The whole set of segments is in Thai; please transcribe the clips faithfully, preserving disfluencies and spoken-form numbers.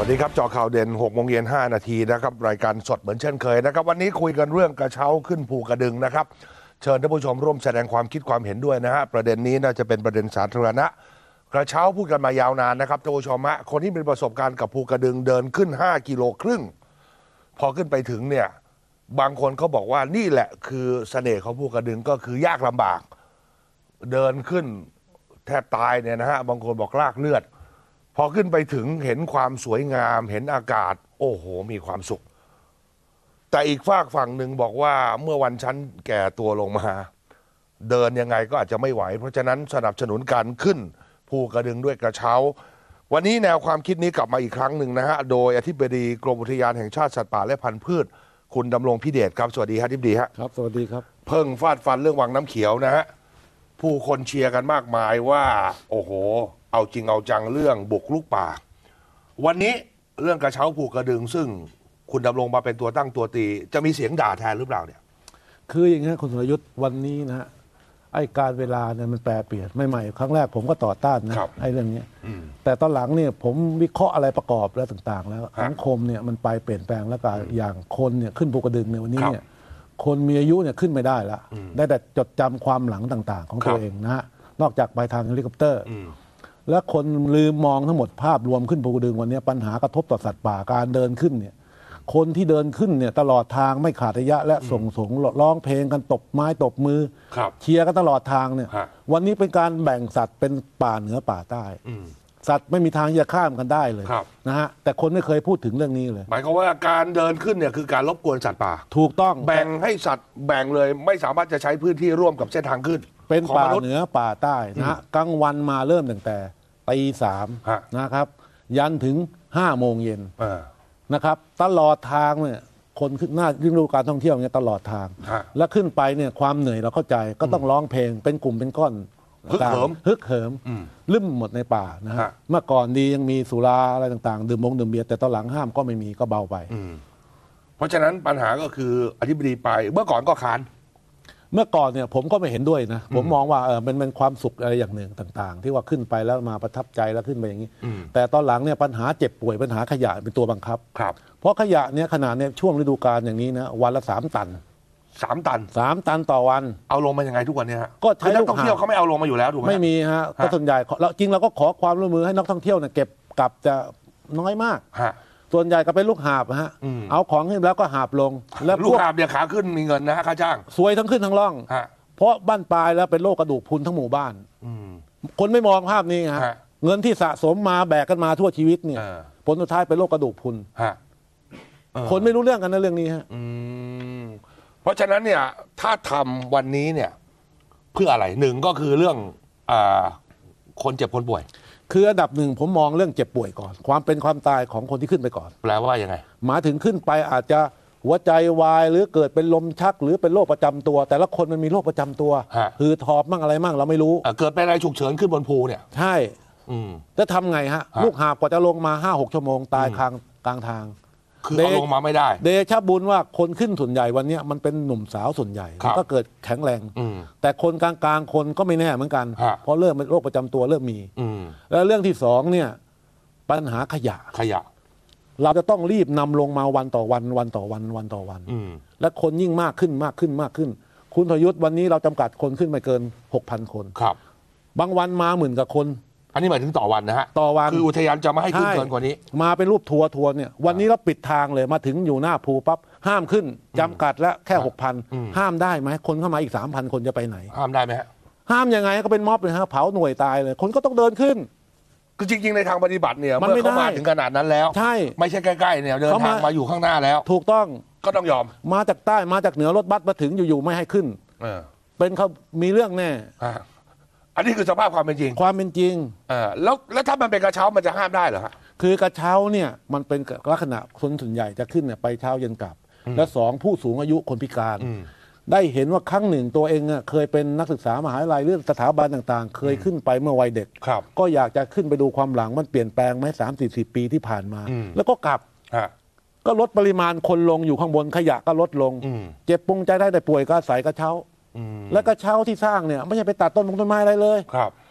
สดีครับเจาะข่าวเด่นหกโมงเย็นห้านาทีนะครับรายการสดเหมือนเช่นเคยนะครับวันนี้คุยกันเรื่องกระเช้าขึ้นภูกระดึงนะครับเชิญท่านผู้ชมร่วมแสดงความคิดความเห็นด้วยนะฮะประเด็นนี้น่าจะเป็นประเด็นสาธารณะกระเช้าพูดกันมายาวนานนะครับท่านผู้ชมฮะคนที่มีประสบการณ์กับภูกระดึงเดินขึ้นห้ากิโลครึ่งพอขึ้นไปถึงเนี่ยบางคนเขาบอกว่านี่แหละคือเสน่ห์ของภูกระดึงก็คือยากลำบากเดินขึ้นแทบตายเนี่ยนะฮะบางคนบอกลากเลือดพอขึ้นไปถึงเห็นความสวยงามเห็นอากาศโอ้โหมีความสุขแต่อีกฝากฝั่งหนึ่งบอกว่าเมื่อวันชั้นแก่ตัวลงมาเดินยังไงก็อาจจะไม่ไหวเพราะฉะนั้นสนับสนุนการขึ้นภูกระดึงด้วยกระเช้าวันนี้แนวความคิดนี้กลับมาอีกครั้งหนึ่งนะฮะโดยอธิบดีกรมอุทยานแห่งชาติสัตว์ป่าและพันธุ์พืชคุณดำรงพิเดชครับสวัสดีครับอธิบดีฮะครับสวัสดีครับเพิ่งฟาดฟันเรื่องวังน้ำเขียวนะฮะผู้คนเชียร์กันมากมายว่าโอ้โหเอาจริงเอาจังเรื่องบุกลุกป่าวันนี้เรื่องกระเช้าภูกระดึงซึ่งคุณดำรงมาเป็นตัวตั้งตัวตีจะมีเสียงด่าแทนหรือเปล่าเนี่ยคืออย่างนี้คุณสรยุทธ์วันนี้นะฮะไอ้การเวลาเนี่ยมันแปรเปลี่ยนไม่ใหม่ครั้งแรกผมก็ต่อต้านนะไอ้เรื่องนี้แต่ตอนหลังเนี่ยผมวิเคราะห์อะไรประกอบแล้วต่างๆแล้วสังคมเนี่ยมันไปเปลี่ยนแปลงแล้วก็อย่างคนเนี่ยขึ้นภูกระดึงในวันนี้เนี่ยคนมีอายุเนี่ยขึ้นไม่ได้ละได้แต่จดจำความหลังต่างๆของตัวเองนะฮะนอกจากไปทางเฮลิคอปเตอร์และคนลืมมองทั้งหมดภาพรวมขึ้นภูกระดึงวันนี้ปัญหากระทบต่อสัตว์ป่าการเดินขึ้นเนี่ยคนที่เดินขึ้นเนี่ยตลอดทางไม่ขาดระยะและส่งสงร้องเพลงกันตบไม้ตบมือเชียร์กันตลอดทางเนี่ยวันนี้เป็นการแบ่งสัตว์เป็นป่าเหนือป่าใต้สัตว์ไม่มีทางจะข้ามกันได้เลยนะฮะแต่คนไม่เคยพูดถึงเรื่องนี้เลยหมายความว่าการเดินขึ้นเนี่ยคือการรบกวนสัตว์ป่าถูกต้องแบ่งให้สัตว์แบ่งเลยไม่สามารถจะใช้พื้นที่ร่วมกับเส้นทางขึ้นเป็นป่าเหนือป่าใต้นะฮะกลางวันมาเริ่มตั้งแต่ตีสามนะครับยันถึงห้าโมงเย็นนะครับตลอดทางเนี่ยคนขึ้นหน้าฤดูการท่องเที่ยวเนี่ยตลอดทางแล้วขึ้นไปเนี่ยความเหนื่อยเราเข้าใจก็ต้องร้องเพลงเป็นกลุ่มเป็นก้อนฮึกเหิมฮึกเหิมลืมหมดในป่านะฮะเมื่อก่อนดียังมีสุราอะไรต่างๆดื่มมงดื่มเบียร์แต่ตอนหลังห้ามก็ไม่มีก็เบาไปเพราะฉะนั้นปัญหาก็คืออธิบดีไปเมื่อก่อนก็ค้านเมื่อก่อนเนี่ยผมก็ไม่เห็นด้วยนะผมมองว่าเออมันเป็นความสุขอะไรอย่างหนึ่งต่างๆที่ว่าขึ้นไปแล้วมาประทับใจแล้วขึ้นไปอย่างนี้แต่ตอนหลังเนี่ยปัญหาเจ็บป่วยปัญหาขยะเป็นตัวบังคับครับเพราะขยะเนี่ยขนาดเนี่ยช่วงฤดูกาลอย่างนี้นะวันละสามตันสามตันสามตันต่อวันเอาลงมายังไงทุกวันนี้ฮะก็ใช้นักท่องเที่ยวเขาไม่เอาลงมาอยู่แล้วถูกไหมไม่มีฮะก็ส่วนใหญ่แล้วจริงเราก็ขอความร่วมมือให้นักท่องเที่ยวเนี่ยเก็บกลับจะน้อยมากส่วนใหญ่ก็เป็นลูกหาบฮะเอาของขึ้นแล้วก็หาบลงแล้วลูกหาบเนี่ยขาขึ้นมีเงินนะฮะค่าจ้างสวยทั้งขึ้นทั้งล่องเพราะบ้านปลายแล้วเป็นโรคกระดูกพรุนทั้งหมู่บ้านคนไม่มองภาพนี้ฮะเงินที่สะสมมาแบกกันมาทั่วชีวิตเนี่ยผลสุดท้ายเป็นโรคกระดูกพรุนคนไม่รู้เรื่องกันนะเรื่องนี้ฮะเพราะฉะนั้นเนี่ยถ้าทำวันนี้เนี่ยเพื่ออะไรหนึ่งก็คือเรื่องอ่าคนเจ็บคนป่วยคืออันดับหนึ่งผมมองเรื่องเจ็บป่วยก่อนความเป็นความตายของคนที่ขึ้นไปก่อนแปลว่ายังไงหมายถึงขึ้นไปอาจจะหัวใจวายหรือเกิดเป็นลมชักหรือเป็นโรคประจำตัวแต่ละคนมันมีโรคประจำตัวคือทอบมั่งอะไรมั่งเราไม่รู้เกิดเป็นอะไรฉุกเฉินขึ้นบนภูเนี่ยใช่จะทำไงฮะลูกหาบกว่าจะลงมาห้าหกชั่วโมงตายกลางกลางทางคือเอาลงมาไม่ได้เดชะบุญว่าคนขึ้นส่วนใหญ่วันนี้มันเป็นหนุ่มสาวส่วนใหญ่ก็เกิดแข็งแรงแต่คนกลางๆคนก็ไม่แน่เหมือนกันเพราะเริ่มเป็นโรคประจำตัวเริ่มมีแล้วเรื่องที่สองเนี่ยปัญหาขยะขยะเราจะต้องรีบนำลงมาวันต่อวันวันต่อวันวันต่อวันและคนยิ่งมากขึ้นมากขึ้นมากขึ้นคุณทยุทธวันนี้เราจำกัดคนขึ้นไม่เกิน หกพัน คนครับบางวันมาหมื่นกว่าคนอันนี้หมายถึงต่อวันนะฮะต่อวันคืออุทยานจะไม่ให้ขึ้นเกินกว่านี้มาเป็นรูปทัวร์ทัวร์เนี่ยวันนี้เราปิดทางเลยมาถึงอยู่หน้าภูปั๊บห้ามขึ้นจำกัดแล้วแค่ หกพัน ห้ามได้ไหมคนเข้ามาอีก สามพัน คนจะไปไหนห้ามได้ไหมฮะห้ามยังไงก็เป็นม็อบเลยฮะเผาหน่วยตายเลยคนก็ต้องเดินขึ้นคือจริงๆในทางปฏิบัติเนี่ยเมื่อเขามาถึงขนาดนั้นแล้วใช่ไม่ใช่ใกล้ๆเนี่ยเดินทางมาอยู่ข้างหน้าแล้วถูกต้องก็ต้องยอมมาจากใต้มาจากเหนือรถบัสมาถึงอยู่ๆไม่ให้ขึ้นเป็นเขามีเรื่องแน่อันนี้คือสภาพความเป็นจริงความเป็นจริงแล้วแล้วถ้ามันเป็นกระเช้ามันจะห้ามได้เหรอฮะคือกระเช้าเนี่ยมันเป็นลักษณะคนส่วนใหญ่จะขึ้นเนี่ยไปเช้าเย็นกลับและสองผู้สูงอายุคนพิการได้เห็นว่าครั้งหนึ่งตัวเองเคยเป็นนักศึกษามหาวิทยาลัยเรื่องสถาบันต่างๆเคยขึ้นไปเมื่อวัยเด็กก็อยากจะขึ้นไปดูความหลังมันเปลี่ยนแปลงไหมสามสี่สิบปีที่ผ่านมาแล้วก็กลับก็ลดปริมาณคนลงอยู่ข้างบนขยะก็ลดลงเจ็บปวดใจได้แต่ป่วยก็ใส่กระเช้าและกระเช้าที่สร้างเนี่ยไม่ใช่ไปตัดต้นมงต้นไม้อะไรเลย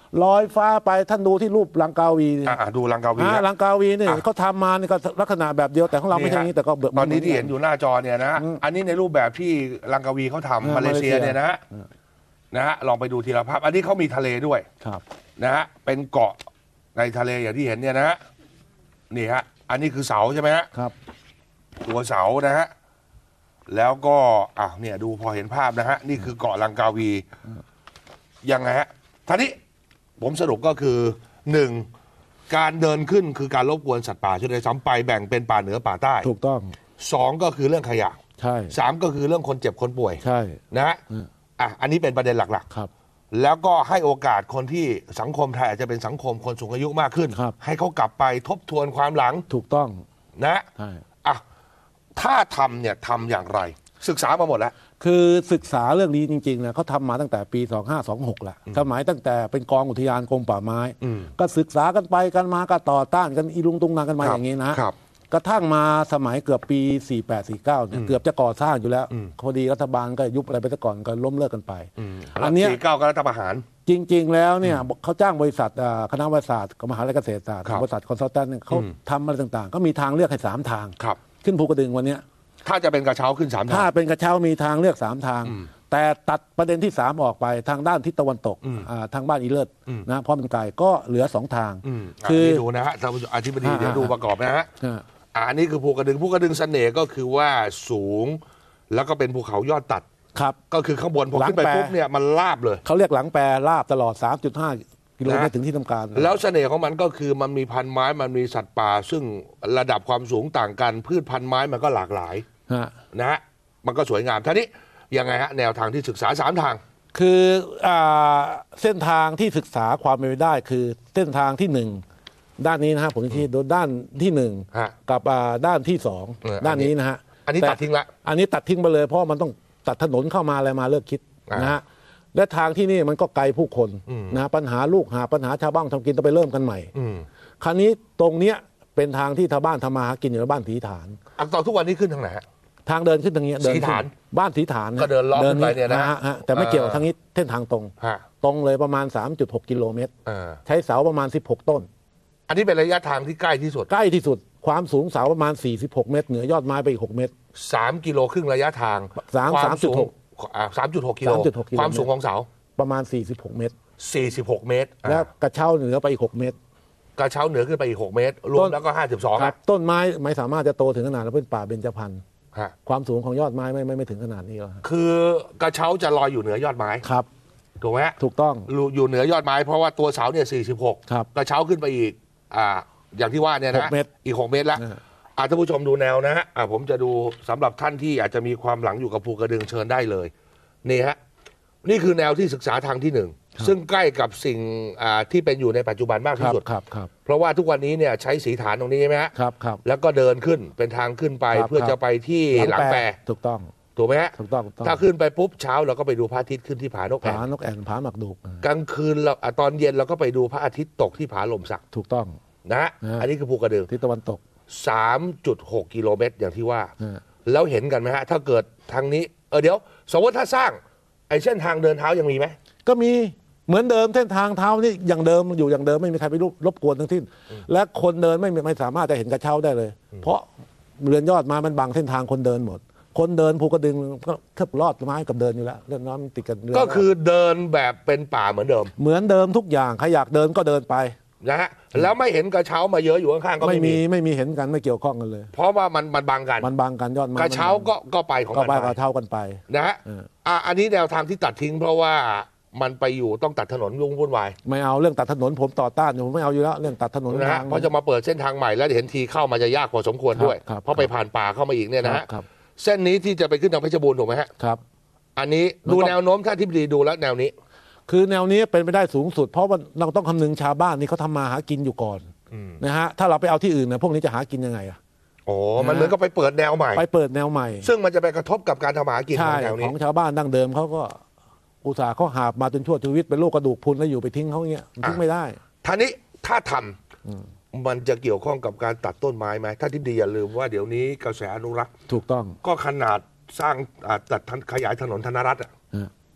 ลอยฟ้าไปท่านดูที่รูปลังกาวีอ่าดูลังกาวีอ่าลังกาวีเนี่ยเขาทำมาเนี่ยก็ลักษณะแบบเดียวแต่ของเราไม่ใช่อย่างนี้แต่ก็ตอนนี้ที่เห็นอยู่หน้าจอเนี่ยนะอันนี้ในรูปแบบที่ลังกาวีเขาทำมาเลเซียเนี่ยนะนะฮะลองไปดูทีละภาพอันนี้เขามีทะเลด้วยครับนะฮะเป็นเกาะในทะเลอย่างที่เห็นเนี่ยนะฮะนี่ฮะอันนี้คือเสาใช่ไหมฮะครับตัวเสานะฮะแล้วก็อ่ะเนี่ยดูพอเห็นภาพนะฮะนี่คือเกาะลังกาวียังไงฮะท่านี้ผมสรุปก็คือหนึ่งการเดินขึ้นคือการรบกวนสัตว์ป่าช่วยได้ซ้ำไปแบ่งเป็นป่าเหนือป่าใต้ถูกต้องสองก็คือเรื่องขยะใช่สามก็คือเรื่องคนเจ็บคนป่วยใช่นะฮะอ่ะอันนี้เป็นประเด็นหลักๆครับแล้วก็ให้โอกาสคนที่สังคมไทยอาจจะเป็นสังคมคนสูงอายุมากขึ้นให้เขากลับไปทบทวนความหลังถูกต้องนะใช่อ่ะถ้าทำเนี่ยทำอย่างไรศึกษามาหมดแล้วคือศึกษาเรื่องนี้จริงๆนะเขาทำมาตั้งแต่ปีสองห้าสองหกแหละสมัยตั้งแต่เป็นกองอุทยานกรมป่าไม้ก็ศึกษากันไปกันมาก็ต่อต้านกันอีลุงตุงนางกันมาอย่างนี้นะกระทั่งมาสมัยเกือบปีสี่แปด สี่เก้าเนี่ยเกือบจะก่อสร้างอยู่แล้วพอดีรัฐบาลก็ยุบอะไรไปซะก่อนก็ล้มเลิกกันไปอันนี้สี่เก้าก็รัฐประหารจริงๆแล้วเนี่ยเขาจ้างบริษัทคณะวิทยาศาสตร์กับมหาวิทยาลัยเกษตรศาสตร์บริษัทคอนซัลแทนท์เขาทำอะไรต่างๆก็มีทางเลือกให้สามทางขึ้นภูกระดึงวันนี้ถ้าจะเป็นกระเช้าขึ้นสามทางถ้าเป็นกระเช้ามีทางเลือกสามทางแต่ตัดประเด็นที่สามออกไปทางด้านทิศตะวันตกทางบ้านอีเลิศนะเพราะมันไกลก็เหลือสองทางคือดูนะฮะท่านอธิบดีเดี๋ยวดูประกอบนะฮะอันนี้คือภูกระดึงภูกระดึงเสน่ห์ก็คือว่าสูงแล้วก็เป็นภูเขายอดตัดครับก็คือข้างบนพอขึ้นไปปุ๊บเนี่ยมันลาบเลยเขาเรียกหลังแปรลาบตลอด สามจุดห้า กิโลเมตรถึงที่ทำการแล้วเสน่ห์ของมันก็คือมันมีพันไม้มันมีสัตว์ป่าซึ่งระดับความสูงต่างกันพืชพันไม้มันก็หลากหลายนะฮะมันก็สวยงามท่านี้ยังไงฮะแนวทางที่ศึกษาสามทางคือเส้นทางที่ศึกษาความเป็นไปได้คือเส้นทางที่หนึ่งด้านนี้นะฮะผมชี้ดูด้านที่หนึ่งกับด้านที่สองด้านนี้นะฮะอันนี้ตัดทิ้งละอันนี้ตัดทิ้งไปเลยเพราะมันต้องตัดถนนเข้ามาอะไรมาเลิกคิดนะฮะและทางที่นี่มันก็ไกลผู้คนนะปัญหาลูกหาปัญหาชาวบ้านทำกินต้องไปเริ่มกันใหม่คราวนี้ตรงเนี้ยเป็นทางที่ชาวบ้านทำมาหากินอยู่ในบ้านถีฐานอันตอนทุกวันนี้ขึ้นทางไหนทางเดินขึ้นทางนี้เดินถีฐานบ้านถีฐานก็เดินล้อขึ้นไปเนี่ยนะฮะแต่ไม่เกี่ยวกับทางนี้เส้นทางตรงตรงเลยประมาณ สามจุดหก กิโลเมตรใช้เสาประมาณสิบหกต้นอันนี้เป็นระยะทางที่ใกล้ที่สุดใกล้ที่สุดความสูงเสาประมาณสี่สิบหกเมตรเหนือยอดไม้ไปอีกหกเมตรสามกิโลครึ่งระยะทางสามจุดหกสามจุดหก กิโลความสูงของเสาประมาณสี่สิบหกเมตรสี่สิบหกเมตรแล้วกระเช้าเหนือไปอีกหกเมตรกระเช้าเหนือขึ้นไปอีกหกเมตรรวมแล้วก็ห้าสิบสองครับต้นไม้ไม่สามารถจะโตถึงขนาดแล้วเป็นป่าเบญจพรรณความสูงของยอดไม้ไม่ไม่ไม่ถึงขนาดนี้หรอกคือกระเช้าจะลอยอยู่เหนือยอดไม้ครับถูกไหมถูกต้องอยู่เหนือยอดไม้เพราะว่าตัวเสาเนี่ยสี่สิบหกกระเช้าขึ้นไปอีกอ่าอย่างที่ว่าเนี่ยนะอีกหกเมตรแล้วอาท่านผู้ชมดูแนวนะฮะผมจะดูสำหรับท่านที่อาจจะมีความหลังอยู่กับภูกระดึงเชิญได้เลยนี่ฮะนี่คือแนวที่ศึกษาทางที่หนึ่งซึ่งใกล้กับสิ่งที่เป็นอยู่ในปัจจุบันมากที่สุดเพราะว่าทุกวันนี้เนี่ยใช้สีฐานตรงนี้ใช่ไหมฮะแล้วก็เดินขึ้นเป็นทางขึ้นไปเพื่อจะไปที่หลังแปรถูกต้องถูกไหมฮะถูกต้องถ้าขึ้นไปปุ๊บเช้าเราก็ไปดูพระอาทิตย์ขึ้นที่ผานกแอ่นผานกแอ่นผาหมักดุกกลางคืนเราตอนเย็นเราก็ไปดูพระอาทิตย์ตกที่ผาลมสักถูกต้องนะอันนี้คือภูกระดึงทิศตะวันตกสามจุดหก กิโลเมตรอย่างที่ว่าแล้วเห็นกันไหมฮะถ้าเกิดทางนี้เออเดี๋ยวสมมติถ้าสร้างไอ้เส้นทางเดินเท้ายังมีไหมก็มีเหมือนเดิมเส้นทางเท้านี่อย่างเดิมอยู่อย่างเดิมไม่มีใครไปรบกวนทั้งสิ้นและคนเดินไม่ไม่สามารถจะเห็นกระเช้าได้เลยเพราะเรือนยอดไม้มันบังเส้นทางคนเดินหมดคนเดินภูกระดึงก็เทิบลอดไม้กับเดินอยู่แล้วเรื่องน้ำติดกันก็คือเดินแบบเป็นป่าเหมือนเดิมเหมือนเดิมทุกอย่างใครอยากเดินก็เดินไปนะฮะแล้วไม่เห็นกระเช้ามาเยอะอยู่ข้างๆก็ไม่มีไม่มีเห็นกันไม่เกี่ยวข้องกันเลยเพราะว่ามันมันบังกันมันบังกันยอดไม้กระเช้าก็ก็ไปของมันก็ไปกระเช้ากันไปนะฮะอ่าอันนี้แนวทางที่ตัดทิ้งเพราะว่ามันไปอยู่ต้องตัดถนนยุ่งวุ่นวายไม่เอาเรื่องตัดถนนผมต่อต้านผมไม่เอาอยู่แล้วเรื่องตัดถนนนะฮะเพราะจะมาเปิดเส้นทางใหม่แล้วเห็นทีเข้ามาจะยากพอสมควรด้วยเพราะไปผ่านป่าเข้ามาอีกเนี่ยนะฮะเส้นนี้ที่จะไปขึ้นทางเพชรบูรณ์ถูกไหมฮะครับอันนี้ดูแนวโน้มถ้าที่ดีดูแล้วแนวนี้คือแนวนี้เป็นไปได้สูงสุดเพราะว่าเราต้องคำนึงชาวบ้านนี่เขาทำมาหากินอยู่ก่อนนะฮะถ้าเราไปเอาที่อื่นเนี่ยพวกนี้จะหากินยังไงอ่ะโอ้มันเหมือนก็ไปเปิดแนวใหม่ไปเปิดแนวใหม่ซึ่งมันจะไปกระทบกับการทำหากินของแนวนี้ของชาวบ้านดั้งเดิมเขาก็อุตสาห์เขาหาบมาจนชั่วชีวิตเป็นโรคกระดูกพรุนแล้วอยู่ไปทิ้งเขาอย่างเงี้ยทิ้งไม่ได้ท่านี้ถ้าทำมันจะเกี่ยวข้องกับการตัดต้นไม้ไหมถ้าที่ดีอย่าลืมว่าเดี๋ยวนี้กระแสอนุรักษ์ถูกต้องก็ขนาดสร้างตัดขยายถนนธนรัตน์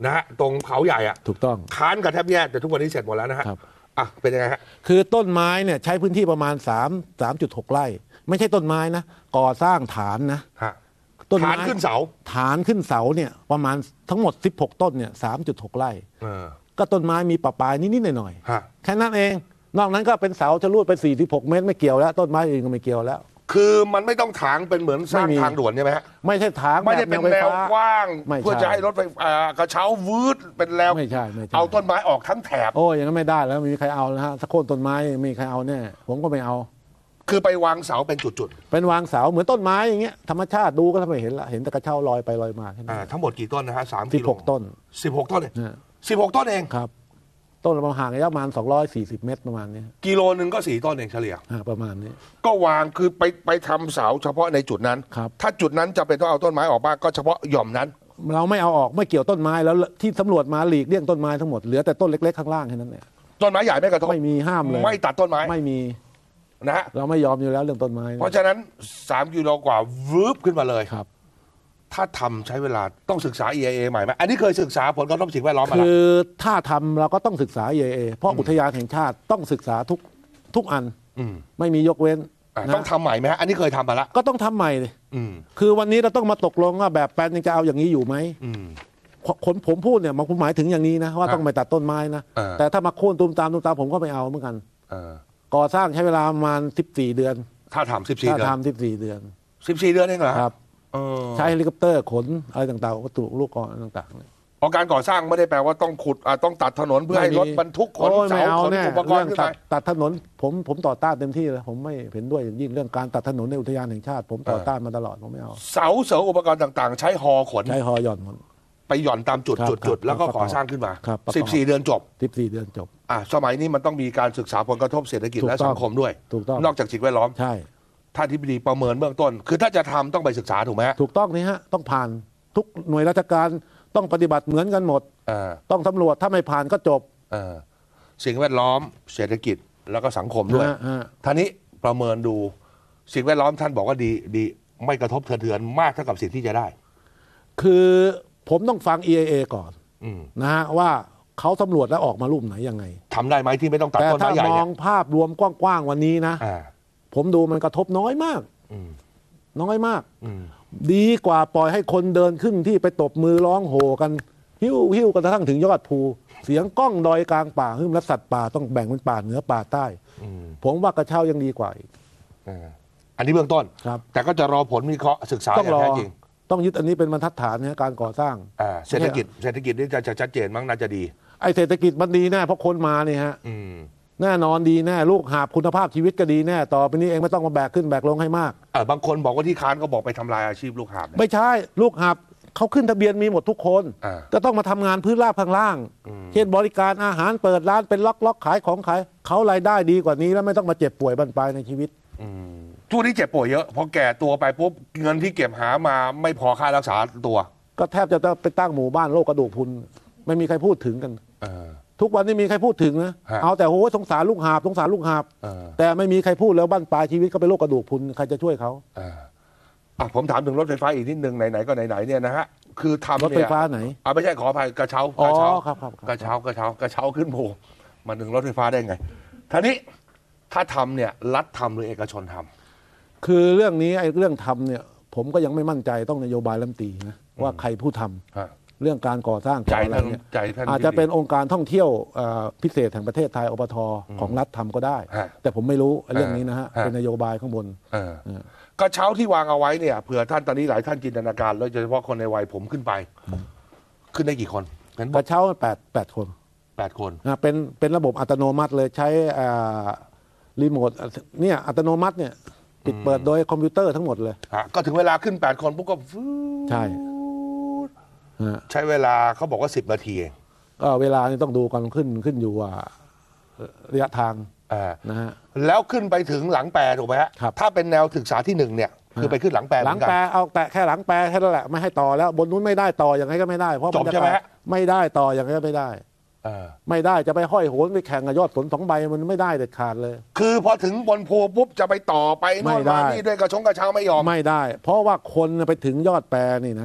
นะฮะตรงเขาใหญ่อะถูกต้องค้านกันแทบแย่แต่ทุกวันนี้เสร็จหมดแล้วนะฮะอ่ะเป็นยังไงฮะคือต้นไม้เนี่ยใช้พื้นที่ประมาณสาม สามจุดหกไร่ไม่ใช่ต้นไม้นะก่อสร้างฐานนะต้นไม้ฐานขึ้นเสาฐานขึ้นเสาเนี่ยประมาณทั้งหมดสิบหกต้นเนี่ย สามจุดหกไร่ก็ต้นไม้มีปะปายนิดๆหน่อยๆแค่นั้นเองนอกนั้นก็เป็นเสาชะลูดไปสี่สิบหกเมตรไม่เกี่ยวแล้วต้นไม้อื่นก็ไม่เกี่ยวแล้วคือมันไม่ต้องถางเป็นเหมือนสร้างทางด่วนใช่ไหมฮะไม่ใช่ถางไม่ได้เป็นแนวกว้างเพื่อจะให้รถไฟกระเช้าวืดเป็นแล้วไม่ใช่ไม่ใช่เอาต้นไม้ออกทั้งแถบโอ้อย่างนั้นไม่ได้แล้วไม่มีใครเอานะฮะสักโค่นต้นไม้ไม่มีใครเอาแน่ผมก็ไม่เอาคือไปวางเสาเป็นจุดๆเป็นวางเสาเหมือนต้นไม้อย่างเงี้ยธรรมชาติดูก็ไม่เห็นละเห็นแต่กระเช้าลอยไปลอยมาแค่นั้นทั้งหมดกี่ต้นนะฮะสามสิบหกต้นสิบหกต้นเองสิบหกต้นเองครับต้นประมาณระยะประมาณสองร้อยสี่สิบเมตรประมาณนี้กิโลนึงก็สี่ต้นเองเฉลี่ยประมาณนี้ก็วางคือไปไปทำเสาเฉพาะในจุดนั้นถ้าจุดนั้นจะเป็นต้องเอาต้นไม้ออกบ้างก็เฉพาะหย่อมนั้นเราไม่เอาออกไม่เกี่ยวต้นไม้แล้วที่สำรวจมาหลีกเลี่ยงต้นไม้ทั้งหมดเหลือแต่ต้นเล็กๆข้างล่างแค่นั้นเนี่ยต้นไม้ใหญ่ไม่กระทบไม่มีห้ามเลยไม่ตัดต้นไม้ไม่มีนะฮะเราไม่ยอมอยู่แล้วเรื่องต้นไม้เพราะฉะนั้นสามกิโลกว่าวืบขึ้นมาเลยครับถ้าทำใช้เวลาต้องศึกษา อี ไอ เอ ใหม่ไหมอันนี้เคยศึกษาผลกระทบสิ่งแวดล้อมมาแล้วคือถ้าทำเราก็ต้องศึกษา อี ไอ เอ เพราะอุทยานแห่งชาติต้องศึกษาทุกทุกอันไม่มียกเว้นต้องทำใหม่ไหมฮะอันนี้เคยทำมาแล้วก็ต้องทำใหม่เลยคือวันนี้เราต้องมาตกลงว่าแบบแปลนยังจะเอาอย่างนี้อยู่ไหมคนผมพูดเนี่ยมันหมายถึงอย่างนี้นะว่าต้องไปตัดต้นไม้นะแต่ถ้ามาโค่นตูมตามตูมตามผมก็ไม่เอาเหมือนกันก่อสร้างใช้เวลาประมาณสิบสี่เดือนถ้าทำสิบสี่เดือนถ้าทำสิบสี่เดือนสิบสี่เดือนเองเหรอครับใช้เฮลิคอปเตอร์ขนอะไรต่างๆวัตถุลูกกอนต่างๆเพราะการก่อสร้างไม่ได้แปลว่าต้องขุดต้องตัดถนนเพื่อให้รถบรรทุกขนเสาขนอุปกรณ์ขึ้นไปตัดถนนผมผมต่อต้านเต็มที่เลยผมไม่เห็นด้วยอย่างยิ่งเรื่องการตัดถนนในอุทยานแห่งชาติผมต่อต้านมาตลอดผมไม่เอาเสาเสาอุปกรณ์ต่างๆใช้ฮอขนใช้ฮอหย่อนไปหย่อนตามจุดจุดจุดแล้วก็ก่อสร้างขึ้นมาสิบสี่เดือนจบสิบสี่เดือนจบอ่ะสมัยนี้มันต้องมีการศึกษาผลกระทบเศรษฐกิจและสังคมด้วยถูกต้องนอกจากสิ่งแวดล้อมใช่ถ้าที่ปดีประเมินเบื้องต้นคือถ้าจะทำต้องไปศึกษาถูกไหมถูกต้องนี่ฮะต้องผ่านทุกหน่วยราชการต้องปฏิบัติเหมือนกันหมดต้องตำรวจถ้าไม่ผ่านก็จบสิ่งแวดล้อมเศรษฐกิจแล้วก็สังคมด้วยท่านี้ประเมินดูสิ่งแวดล้อมท่านบอกว่าดีดีไม่กระทบเทือนมากเท่ากับสิ่งที่จะได้คือผมต้องฟัง อี ไอ เอ ก่อนนะฮะว่าเขาสำรวจแล้วออกมารูปไหนยังไงทำได้ไหมที่ไม่ต้องตัดต้นไม้ใหญ่แต่ถ้ามองภาพรวมกว้างๆวันนี้นะผมดูมันกระทบน้อยมากน้อยมากดีกว่าปล่อยให้คนเดินขึ้นที่ไปตบมือร้องโห่กันหิ้วหิ้วกันกระทั่งถึงยอดภูเสียงก้องดอยกลางป่าหึ่มและสัตว์ป่าต้องแบ่งเป็นป่าเหนือป่าใต้ผมว่ากระเช้ายังดีกว่าอีกอันนี้เบื้องต้นแต่ก็จะรอผลวิเคราะห์ศึกษาอย่างแท้จริงต้องยึดอันนี้เป็นบรรทัดฐานในการก่อสร้างเศรษฐกิจเศรษฐกิจนี่จะชัดเจนมั้งน่าจะดีไอเศรษฐกิจมันดีแน่เพราะคนมาเนี่ยฮะแน่นอนดีแน่ลูกหาบคุณภาพชีวิตก็ดีแน่ต่อไปนี้เองไม่ต้องมาแบกขึ้นแบกลงให้มากเออบางคนบอกว่าที่ค้านก็บอกไปทำลายอาชีพลูกหาบไม่ใช่ลูกหาบเขาขึ้นทะเบียนมีหมดทุกคนก็ต้องมาทำงานพื้นราบข้างล่างเช่นบริการอาหารเปิดร้านเป็นล็อกล็อกขายของขายเขารายได้ดีกว่านี้แล้วไม่ต้องมาเจ็บป่วยบรรปลายในชีวิตทุกที่เจ็บป่วยเยอะพอแก่ตัวไปปุ๊บเงินที่เก็บหามาไม่พอค่ารักษาตัวก็แทบจะไปตั้งหมู่บ้านโรคกระดูกพรุนไม่มีใครพูดถึงกันทุกวันนี้มีใครพูดถึงนะเอาแต่โหสงสารลูกหาบสงสารลูกหาบแต่ไม่มีใครพูดแล้วบ้านปลายชีวิตก็เป็นโรคกระดูกพรุนใครจะช่วยเขาผมถามถึงรถไฟฟ้าอีกนิดนึงไหนๆก็ไหนๆเนี่ยนะฮะคือทำรถไฟฟ้าไหนอ่าไม่ใช่ขออภัยกระเช้ากระเช้ากระเช้ากระเช้ากระเช้าขึ้นโผล่มาถึงรถไฟฟ้าได้ไงท่านี้ถ้าทำเนี่ยรัฐทำหรือเอกชนทำคือเรื่องนี้ไอ้เรื่องทำเนี่ยผมก็ยังไม่มั่นใจต้องนโยบายรัฐมนตรีนะว่าใครผู้ทำเรื่องการก่อสร้างอะไรเนี่ยอาจจะเป็นองค์การท่องเที่ยวพิเศษแห่งประเทศไทยอปทของรัฐทำก็ได้แต่ผมไม่รู้เรื่องนี้นะฮะเป็นนโยบายข้างบนกระเช้าที่วางเอาไว้เนี่ยเผื่อท่านตอนนี้หลายท่านจินตนาการโดยเฉพาะคนในวัยผมขึ้นไปขึ้นได้กี่คนกระเช้าแปดแปดคนแปดคนนะเป็นเป็นระบบอัตโนมัติเลยใช้รีโมทเนี่ยอัตโนมัติเนี่ยปิดเปิดโดยคอมพิวเตอร์ทั้งหมดเลยก็ถึงเวลาขึ้นแปดคนปุ๊บก็ใช่ใช้เวลาเขาบอกว่าสิบนาทีเองก็เวลานี่ต้องดูกันขึ้นขึ้นอยู่ว่าระยะทางนะฮะแล้วขึ้นไปถึงหลังแปรถูกไหมฮะถ้าเป็นแนวศึกษาที่หนึ่งเนี่ยคือไปขึ้นหลังแปรหลังแปรเอาแตะแค่หลังแปรแค่นั้นแหละไม่ให้ต่อแล้วบนนู้นไม่ได้ต่ออย่างไรก็ไม่ได้เพราะจบใช่ไหมไม่ได้ต่ออย่างไรก็ไม่ได้ไม่ได้จะไปห้อยโหนไปแข่งกับยอดผลสองใบมันไม่ได้เด็ดขาดเลยคือพอถึงบนภูปุ๊บจะไปต่อไปโน่นมานี่ด้วยกระชงกระเช้าไม่ยอมไม่ได้เพราะว่าคนไปถึงยอดแปรนี่นะ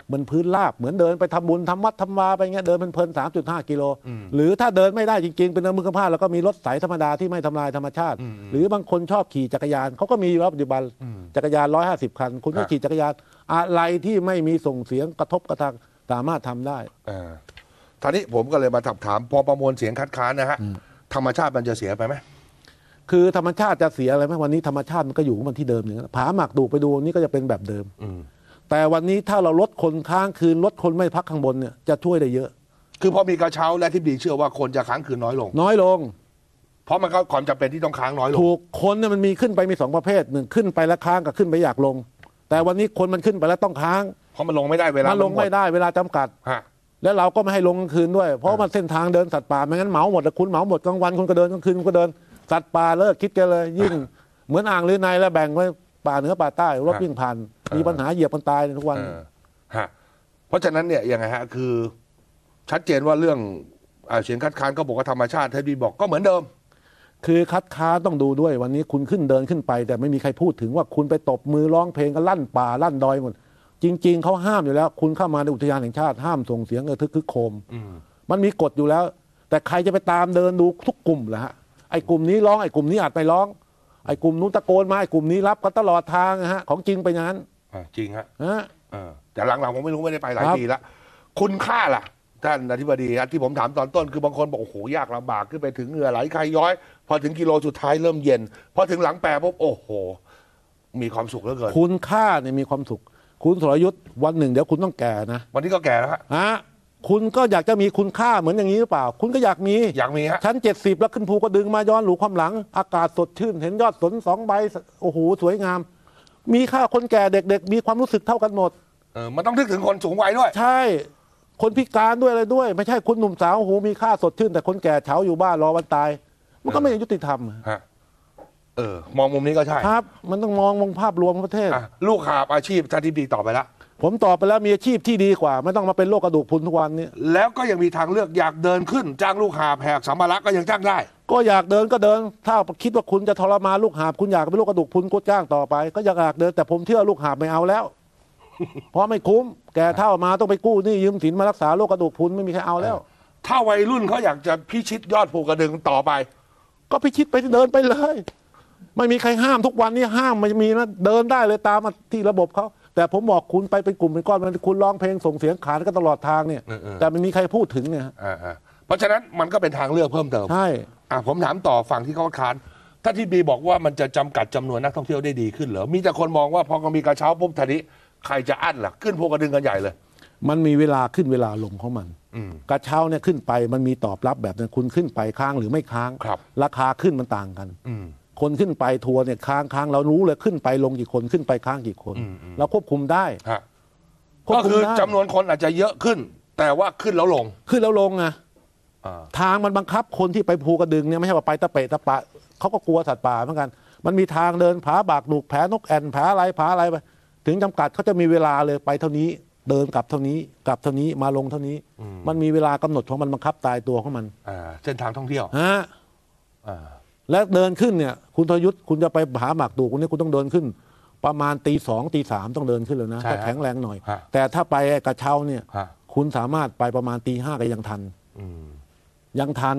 บนพื้นราบเหมือนเดินไปทำบุญทำวัดทำวาไปเงี้ยเดินเพลินๆสามจุดห้ากิโลหรือถ้าเดินไม่ได้จริงๆเป็นมือข้าพาแล้วก็มีรถไถธรรมดาที่ไม่ทำลายธรรมชาติหรือบางคนชอบขี่จักรยานเขาก็มีอยู่แล้วปัจจุบันจักรยานร้อยห้าสิบคันคุณก็ขี่จักรยานอะไรที่ไม่มีส่งเสียงกระทบกระทั่งสามารถทำได้ท่านี้ผมก็เลยมาถามพอประมวลเสียงคัดค้านนะฮะธรรมชาติมันจะเสียไปไหมคือธรรมชาติจะเสียอะไรไหมวันนี้ธรรมชาติมันก็อยู่ของมันที่เดิมอย่างนั้นผาหมากดูไปดูนี่ก็จะเป็นแบบเดิมแต่วันนี้ถ้าเราลดคนค้างคืนลดคนไม่พักข้างบนเนี่ยจะช่วยได้เยอะคือพอมีกระเช้าและที่ดีเชื่อว่าคนจะค้างคืนน้อยลงน้อยลงเพราะมันก็ความจำเป็นที่ต้องค้างน้อยลงถูกคนเนี่ยมันมีขึ้นไปมีสองประเภทหนึ่งขึ้นไปแล้วค้างกับขึ้นไปอยากลงแต่วันนี้คนมันขึ้นไปแล้วต้องค้างเพราะมันลงไม่ได้เวลามันลงไม่ได้เวลาจำกัดแล้วเราก็ไม่ให้ลงกลางคืนด้วยเพราะมันเส้นทางเดินสัตว์ป่าไม่งั้นเหมาหมดคุณเหมาหมดกลางวันคุณก็เดินกลางคืนคุณก็เดินสัตว์ป่าเลิกคิดกันเลยยิ่งเหมือนอ่างลือในแล้วแบ่งไว้ป่าเหนือป่าใต้รถวิ่งผ่านมีปัญหาเหยียบกันตายทุกวันฮะเพราะฉะนั้นเนี่ยยังไงฮะคือชัดเจนว่าเรื่องเสียงคัดค้านก็บอกว่าธรรมชาติเทดีบอกก็เหมือนเดิมคือคัดค้านต้องดูด้วยวันนี้คุณขึ้นเดินขึ้นไปแต่ไม่มีใครพูดถึงว่าคุณไปตบมือร้องเพลงกันลั่นป่าลั่นดอยหมดจริงๆเขาห้ามอยู่แล้วคุณเข้ามาในอุทยานแห่งชาติห้ามส่งเสียงเออทึกคึกโคมมันมีกฎอยู่แล้วแต่ใครจะไปตามเดินดูทุกกลุ่มแหละฮะไอ้กลุ่มนี้ร้องไอ้กลุ่มนี้อาจไปร้องไอ้กลุ่มนู้นตะโกนมาไอ้กลุ่มนี้รับกันตลอดทางนะฮะของจริงไปอย่างนั้นจริงฮะแต่หลังๆผมไม่รู้ไม่ได้ไปหลายปีแล้วคุณค่าล่ะท่านอธิบดีที่ผมถามตอนต้นคือบางคนบอกโอ้โหยากลำบากขึ้นไปถึงเหงื่อไหลใครย้อยพอถึงกิโลสุดท้ายเริ่มเย็นพอถึงหลังแปรปุ๊บโอ้โหมีความสุขเหลือเกินคุณค่าเนี่ยมีความสุขคุณสรยุทธ์วันหนึ่งเดี๋ยวคุณต้องแก่นะวันนี้ก็แก่แล้วฮะคุณก็อยากจะมีคุณค่าเหมือนอย่างนี้หรือเปล่าคุณก็อยากมีอยากมีฮะชั้นเจ็ดสิบแล้วขึ้นภูกระดึงมาย้อนหลูความหลังอากาศสดชื่นเห็นยอดสนสองใบโอ้โหสวยงามมีค่าคนแก่เด็กๆมีความรู้สึกเท่ากันหมดเออมันต้องนึกถึงคนสูงวัยด้วยใช่คนพิการด้วยอะไรด้วยไม่ใช่คนหนุ่มสาวโอ้โหมีค่าสดชื่นแต่คนแก่เฉาอยู่บ้านรอวันตายมันก็ไม่ยุติธรรมฮะเออมองมุมนี้ก็ใช่ครับมันต้องมองมองภาพรวมของประเทศลูกหาบอาชีพท่านที่ดีต่อไปแล้วผมตอบไปแล้วมีอาชีพที่ดีกว่าไม่ต้องมาเป็นโรคกระดูกพรุนทุกวันนี้แล้วก็ยังมีทางเลือกอยากเดินขึ้นจ้างลูกหาบแหกสัมภาระก็ยังจ้างได้ก็อยากเดินก็เดินถ้าคิดว่าคุณจะทรมานลูกหาบคุณอยากเป็นโรคกระดูกพรุนก็จ้างต่อไปก็อยากเดินแต่ผมเชื่อลูกหาบไม่เอาแล้ว เพราะไม่คุ้มแกเท่ามาต้องไปกู้หนี้ยืมสินมารักษาโรคกระดูกพรุนไม่มีใครเอาแล้วถ้าวัยรุ่นเขาอยากจะพิชิตยอดภูกระดึงต่อไปก็พิชิตไปเดินไปเลยไม่มีใครห้ามทุกวันนี้ห้ามไม่มีนะเดินได้เลยตามมาที่ระบบเขาแต่ผมบอกคุณไปเป็นกลุ่มเป็นก้อนมันคุณร้องเพลงส่งเสียงขานก็ตลอดทางเนี่ยแต่ไม่มีใครพูดถึงเนี่ยเพราะฉะนั้นมันก็เป็นทางเลือกเพิ่มเติมใช่ผมถามต่อฝั่งที่เขาค้านถ้าที่บีบอกว่ามันจะจำกัดจำนวนนักท่องเที่ยวได้ดีขึ้นเหรอมีแต่คนมองว่าพอมีกระเช้าปุ๊บทีนี้ใครจะอั้นล่ะขึ้นภูกระดึงกันใหญ่เลยมันมีเวลาขึ้นเวลาลงของมันกระเช้าเนี่ยขึ้นไปมันมีตอบรับแบบนั้นคุณขึ้นไปค้างหรือไม่ค้างราคาขึ้นมันต่างกันคนขึ้นไปทัวร์เนี่ยค้างค้างเรารู้เลยขึ้นไปลงกี่คนขึ้นไปค้างกี่คนเราควบคุมได้ก็คือจำนวนคนอาจจะเยอะขึ้นแต่ว่าขึ้นแล้วลงขึ้นแล้วลงไงทางมันบังคับคนที่ไปภูกระดึงเนี่ยไม่ใช่ว่าไปตะเปะตะปะเขาก็กลัวสัตว์ป่าเหมือนกันมันมีทางเดินผาบากหนูกแผลนกแอ่นแผลอะไรผาอะไรไปถึงจำกัดเขาจะมีเวลาเลยไปเท่านี้เดินกลับเท่านี้กลับเท่านี้มาลงเท่านี้มันมีเวลากำหนดของมันบังคับตายตัวของมันเส้นทางท่องเที่ยวฮะและเดินขึ้นเนี่ยคุณทยุทธคุณจะไปผาหมากดูคุณนี่คุณต้องเดินขึ้นประมาณตีสองตีสามต้องเดินขึ้นเลยนะถ้าแข็งแรงหน่อยแต่ถ้าไปกระเช้าเนี่ยคุณสามารถไปประมาณตีห้าก็ยังทันยังทัน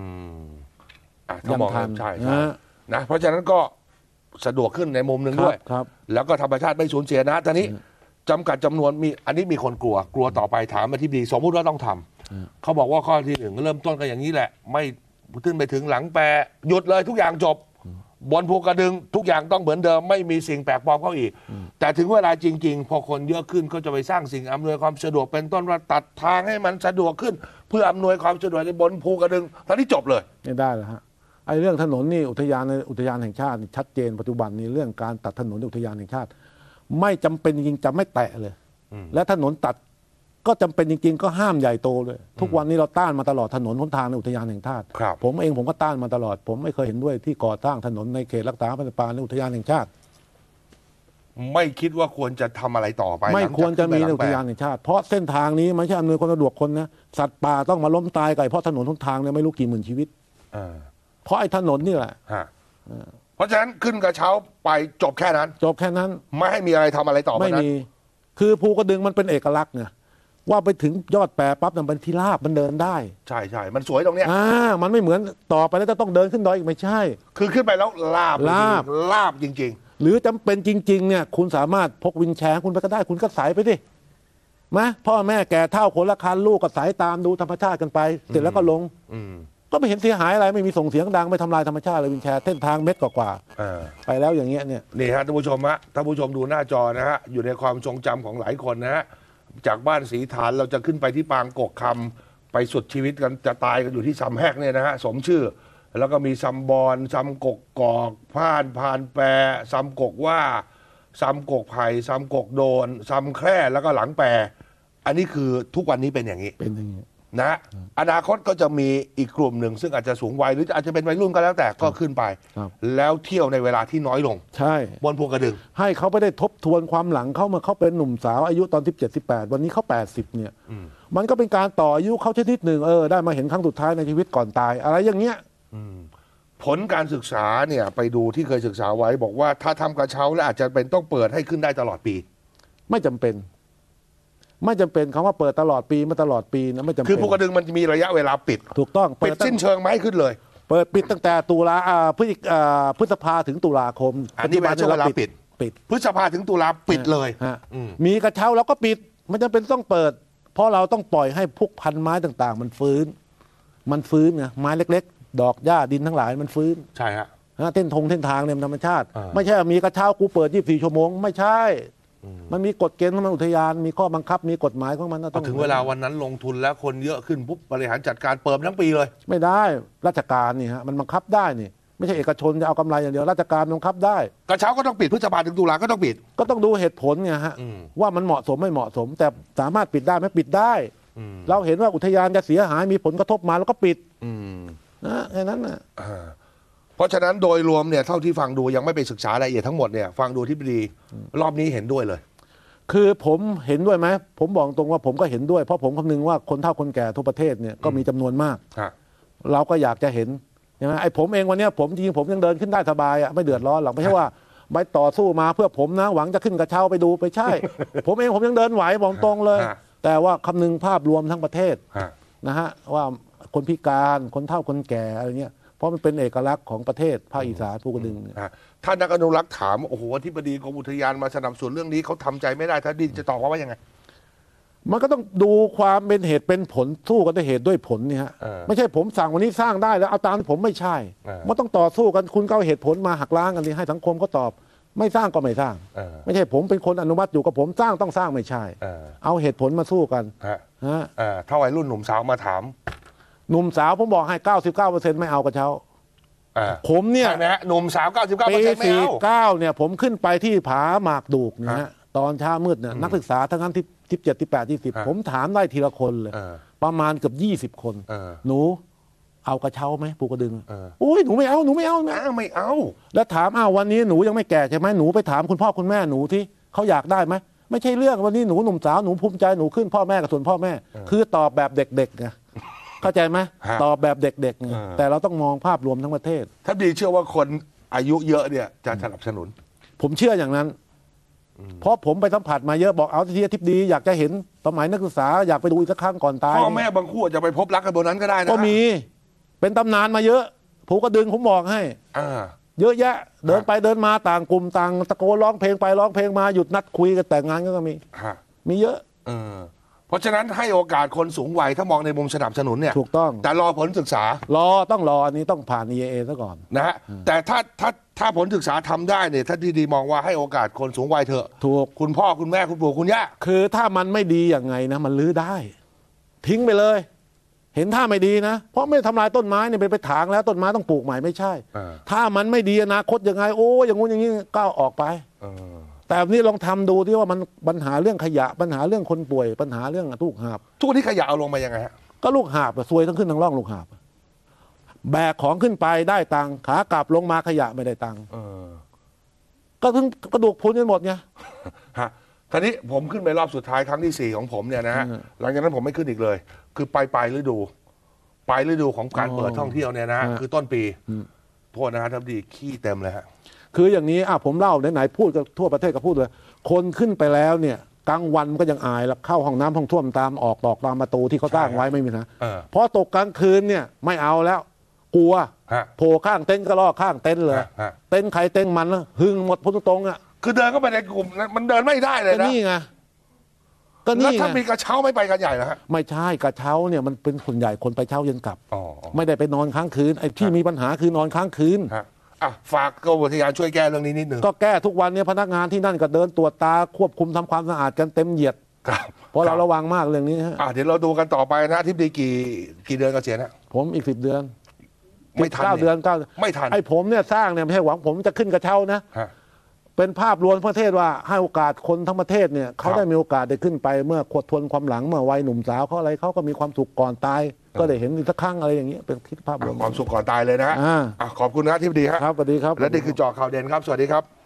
ยังทันใช่นะเพราะฉะนั้นก็สะดวกขึ้นในมุมหนึ่งด้วยแล้วก็ธรรมชาติไม่สูญเสียนะตอนนี้จำกัดจำนวนมีอันนี้มีคนกลัวกลัวต่อไปถามมาที่ดีสมมติว่าต้องทำเขาบอกว่าข้อที่หนึ่งเริ่มต้นก็อย่างนี้แหละไม่ขึ้นไปถึงหลังแปรหยุดเลยทุกอย่างจบบนภูกระดึงทุกอย่างต้องเหมือนเดิมไม่มีสิ่งแปลกปลอมเข้าอีกแต่ถึงเวลาจริงๆพอคนเยอะขึ้นก็จะไปสร้างสิ่งอำนวยความสะดวกเป็นต้นว่าตัดทางให้มันสะดวกขึ้นเพื่ออำนวยความสะดวกในบนภูกระดึงตอนนี้จบเลยไม่ได้แล้วฮะไอ้เรื่องถนนนี่อุทยานในอุทยานแห่งชาติชัดเจนปัจจุบันนี้เรื่องการตัดถนนในอุทยานแห่งชาติไม่จำเป็นจริงๆจะไม่แตะเลยและถนนตัดก็จำเป็นจริงๆก็ห้ามใหญ่โตเลยทุกวันนี้เราต้านมาตลอดถนนหนทางในอุทยานแห่งชาติผมเองผมก็ต้านมาตลอดผมไม่เคยเห็นด้วยที่ก่อสร้างถนนในเขตรักษาพันธุ์ป่าในอุทยานแห่งชาติไม่คิดว่าควรจะทำอะไรต่อไปไม่ควรจะมีในอุทยานแห่งชาติเพราะเส้นทางนี้ไม่ใช่อำนวยความสะดวกคนนะสัตว์ป่าต้องมาล้มตายกันเพราะถนนหนทางเนี่ยไม่รู้กี่หมื่นชีวิตเพราะไอ้ถนนนี่แหละเพราะฉะนั้นขึ้นกระเช้าไปจบแค่นั้นจบแค่นั้นไม่ให้มีอะไรทำอะไรต่อไปไม่มีคือภูกระดึงมันเป็นเอกลักษณ์ไงว่าไปถึงยอดแปรปั๊บมันเป็นที่ราบมันเดินได้ใช่ใช่มันสวยตรงเนี้ยอ่ามันไม่เหมือนต่อไปแล้วจะต้องเดินขึ้นดอยอีกไม่ใช่คือขึ้นไปแล้วลาบลาบลาบจริงๆหรือจำเป็นจริงๆเนี่ยคุณสามารถพกวินแชร์คุณไปก็ได้คุณก็สายไปดิมะพ่อแม่แก่เท่าคนละคันลูกก็สายตามดูธรรมชาติกันไปเสร็จแล้วก็ลงก็ไม่เห็นเสียหายอะไรไม่มีส่งเสียงดังไม่ทำลายธรรมชาติเลยวินแชร์เส้นทางเม็ดกว่าๆไปแล้วอย่างเงี้ยเนี่ยนี่ฮะท่านผู้ชมฮะท่านผู้ชมดูหน้าจอนะฮะอยู่ในความทรงจำของหลายคนนะฮะจากบ้านศรีฐานเราจะขึ้นไปที่ปางกกคำไปสุดชีวิตกันจะตายกันอยู่ที่ซัมแฮกเนี่ยนะฮะสมชื่อแล้วก็มีซัมบอนซัมกกกอกผ่านผ่านแปรซัมกกว่าซัมกกไผ่ซัมกกโดนซัมแคร่แล้วก็หลังแปรอันนี้คือทุกวันนี้เป็นอย่างนี้เป็นอย่างนี้นะอนาคตก็จะมีอีกกลุ่มหนึ่งซึ่งอาจจะสูงวัยหรืออาจจะเป็นวัยรุ่นก็แล้วแต่ก็ขึ้นไปแล้วเที่ยวในเวลาที่น้อยลงใช่บนภูกระดึงให้เขาไปได้ทบทวนความหลังเขามาเขาเป็นหนุ่มสาวอายุตอนสิบเจ็ด สิบแปดวันนี้เขาแปดสิบเนี่ยมันก็เป็นการต่ออายุเขาชนิดหนึ่งเออได้มาเห็นครั้งสุดท้ายในชีวิตก่อนตายอะไรอย่างเงี้ยผลการศึกษาเนี่ยไปดูที่เคยศึกษาไว้บอกว่าถ้าทำกระเช้าแล้วอาจจะเป็นต้องเปิดให้ขึ้นได้ตลอดปีไม่จำเป็นไม่จำเป็นคำว่าเปิดตลอดปีมาตลอดปีนะไม่จำเป็นคือภูกระดึงมันมีระยะเวลาปิดถูกต้องปิดสิ้นเชิงไม่ขึ้นเลยเปิดปิดตั้งแต่ตุลาพฤศจิกาพฤษภาถึงตุลาคมอันนี้เป็นช่วงเวลาปิดปิดพฤษภาถึงตุลาปิดเลยมีกระเช้าแล้วก็ปิดมันจำเป็นต้องเปิดเพราะเราต้องปล่อยให้พวกพันไม้ต่างๆมันฟื้นมันฟื้นนะไม้เล็กๆดอกหญ้าดินทั้งหลายมันฟื้นใช่ฮะเส้นทงเส้นทางเนี่ยธรรมชาติไม่ใช่มีกระเช้ากูเปิดยี่สิบสี่ชั่วโมงไม่ใช่มันมีกฎเกณฑ์ของมันอุทยานมีข้อบังคับมีกฎหมายของมันต้องถึงเวลาวันนั้นลงทุนแล้วคนเยอะขึ้นปุ๊บบริหารจัดการเปิดทั้งปีเลยไม่ได้ราชการนี่ฮะมันบังคับได้นี่ไม่ใช่เอกชนจะเอากำไรอย่างเดียวราชการบังคับได้กระเช้าก็ต้องปิดพฤษภาถึงตุลาก็ต้องปิดก็ต้องดูเหตุผลไงฮะว่ามันเหมาะสมไม่เหมาะสมแต่สามารถปิดได้ไหมปิดได้เราเห็นว่าอุทยานจะเสียหายมีผลกระทบมาแล้วก็ปิดนะแค่นั้นนะเพราะฉะนั้นโดยรวมเนี่ยเท่าที่ฟังดูยังไม่ไปศึกษารายละเอียดทั้งหมดเนี่ยฟังดูที่ดีรอบนี้เห็นด้วยเลยคือผมเห็นด้วยไหมผมบอกตรงว่าผมก็เห็นด้วยเพราะผมคำนึงว่าคนเฒ่าคนแก่ทั่วประเทศเนี่ยก็มีจำนวนมากเราก็อยากจะเห็นใช่ไหมไอ้ผมเองวันนี้ผมจริงผมยังเดินขึ้นได้สบายอ่ะไม่เดือดร้อนหรอกไม่ใช่ว่าไปต่อสู้มาเพื่อผมนะหวังจะขึ้นกระเช้าไปดูไปใช่ ผมเองผมยังเดินไหวบอกตรงเลยแต่ว่าคำนึงภาพรวมทั้งประเทศนะฮะว่าคนพิการคนเฒ่าคนแก่อะไรเงี้ยเพราะมันเป็นเอกลักษณ์ของประเทศภาคอีสานภูกระดึงท่านนักอนุรักษ์ถามโอ้โหอธิบดีกรมอุทยานมาสนับสนุนเรื่องนี้เขาทำใจไม่ได้ท่านดินจะตอบว่ายังไงมันก็ต้องดูความเป็นเหตุเป็นผลสู้กันด้วยเหตุด้วยผลนี่ฮะไม่ใช่ผมสั่งวันนี้สร้างได้แล้วเอาตามผมไม่ใช่มันต้องต่อสู้กันคุณก็เอาเหตุผลมาหักล้างกันนี่ให้สังคมก็ตอบไม่สร้างก็ไม่สร้างไม่ใช่ผมเป็นคนอนุมัติอยู่กับผมสร้างต้องสร้างไม่ใช่เอาเหตุผลมาสู้กันฮะถ้าวัยรุ่นหนุ่มสาวมาถามหนุ่มสาวผมบอกให้เก้าสิบเก้าเปอร์เซ็นต์ไม่เอากระเช้าผมเนี่ยนะหนุ่มสาวเก้าสิบเก้าเปอร์เซ็นต์ไม่เอาปีสี่เก้าเนี่ยผมขึ้นไปที่ผาหมากดูกนะฮะตอนเช้ามืดเนี่ยนักศึกษาทั้งนั้นที่สิบเจ็ดที่แปดที่สิบผมถามได้ทีละคนเลยประมาณเกือบยี่สิบคนหนูเอากระเช้าไหมภูกระดึงโอ้ยหนูไม่เอาหนูไม่เอานะไม่เอาแล้วถามอ้าววันนี้หนูยังไม่แก่ใช่ไหมหนูไปถามคุณพ่อคุณแม่หนูที่เขาอยากได้ไหมไม่ใช่เรื่องวันนี้หนูหนุ่มสาวหนูภูมิใจหนูขึ้นพ่อแม่กับส่วนพ่อแม่คือตอบแบบเด็กๆไงเข้าใจไหมตอบแบบเด็กๆแต่เราต้องมองภาพรวมทั้งประเทศถ้าดีเชื่อว่าคนอายุเยอะเนี่ยจะสนับสนุนผมเชื่ออย่างนั้นเพราะผมไปสัมผัสมาเยอะบอกเอาที่ทิพดีอยากจะเห็นสมัยนักศึกษาอยากไปดูอีกสักครั้งก่อนตายพ่อแม่บางคู่จะไปพบรักกันบนนั้นก็ได้นะก็มีเป็นตำนานมาเยอะผูกระดึงผมบอกให้เยอะแยะเดินไปเดินมาต่างกลุ่มต่างตะโกนร้องเพลงไปร้องเพลงมาหยุดนัดคุยกันแต่งงานก็มีมีเยอะเพราะฉะนั้นให้โอกาสคนสูงวัยถ้ามองในมุมสนับสนุนเนี่ยถูกต้องแต่รอผลศึกษารอต้องรออันนี้ต้องผ่าน อี เอ เอ ซะก่อนนะฮะแต่ถ้าถ้าถ้าผลศึกษาทำได้เนี่ยถ้าดีๆมองว่าให้โอกาสคนสูงวัยเถอะถูกคุณพ่อคุณแม่คุณปู่คุณย่าคือถ้ามันไม่ดีอย่างไงนะมันลื้อได้ทิ้งไปเลยเห็นท่าไม่ดีนะเพราะไม่ทำลายต้นไม้เนี่ยไปไปถางแล้วต้นไม้ต้องปลูกใหม่ไม่ใช่ถ้ามันไม่ดีอนาคตยังไงโอ้อย่างงู้นอย่างนี้ก้าวออกไปแต่นี้ลองทำดูที่ว่ามันปัญหาเรื่องขยะปัญหาเรื่องคนป่วยปัญหาเรื่องลูกหาบทุกที่ขยะเอาลงมายังไงฮะก็ลูกหาบซวยทั้งขึ้นทั้งล่องลูกหาบแบกของขึ้นไปได้ตังค์ขากลับลงมาขยะไม่ได้ตังค์ก็ถึงกระดูกพรุนกันหมดไงฮะทีนี้ผมขึ้นไปรอบสุดท้ายครั้งที่สี่ของผมเนี่ยนะฮะหลังจากนั้นผมไม่ขึ้นอีกเลยคือไปปลายฤดูปลายฤดูของการเปิดท่องเที่ยวเนี่ยนะคือต้นปีโทษนะฮะท่านดีขี้เต็มเลยฮะคืออย่างนี้อ่ะผมเล่าไหนๆพูดกับทั่วประเทศก็พูดเลยคนขึ้นไปแล้วเนี่ยกลางวันมันก็ยังอายแล้วเข้าห้องน้ำห้องท่วมตามออกตอกตามประตูที่เขาตั้งไว้ไม่มีนะพอตกกลางคืนเนี่ยไม่เอาแล้วกลัวโผล่ข้างเต็นท์ก็ล่อข้างเต็นท์เลยเต็นท์ใครเต็นท์มันแล้วหึงหมดพูดตรงๆอ่ะคือเดินเข้าไปในกลุ่มมันเดินไม่ได้เลยนะนี่ไงก็นี่ไงถ้ามีกระเช้าไม่ไปกันใหญ่นะฮะไม่ใช่กระเช้าเนี่ยมันเป็นส่วนใหญ่คนไปเช้าเย็นกลับไม่ได้ไปนอนค้างคืนไอ้ที่มีปัญหาคือนอนค้างคืนอ่ะฝากกรมอุทยานช่วยแก้เรื่องนี้นิดนึงก็แก้ทุกวันนี้พนักงานที่นั่นก็เดินตรวจตาควบคุมทำความสะอาดกันเต็มเหยียดเพราะเราระวังมากเรื่องนี้ฮะเดี๋ยวเราดูกันต่อไปนะทิพย์ดีกี่กี่เดือนเกษียณนะผมอีกสิบเดือนไม่ทันเก้าเดือนเก้าไม่ทันไอ้ผมเนี่ยสร้างเนี่ยไม่ใช่หวังผมจะขึ้นกระเช้านะเป็นภาพรวมประเทศว่าให้โอกาสคนทั้งประเทศเนี่ยเขาได้มีโอกาสได้ขึ้นไปเมื่อขวดทวนความหลังเมื่อวัยหนุ่มสาวเขาอะไรเขาก็มีความสุขก่อนตายก็ได้เห็นอีกสักครั้งอะไรอย่างเงี้ยเป็นคิดภาพรวมความสุขก่อนตายเลยนะฮะขอบคุณนะทิพย์ดีครับครับสวัสดีครับและนี่คือเจาะข่าวเด่นครับสวัสดีครับ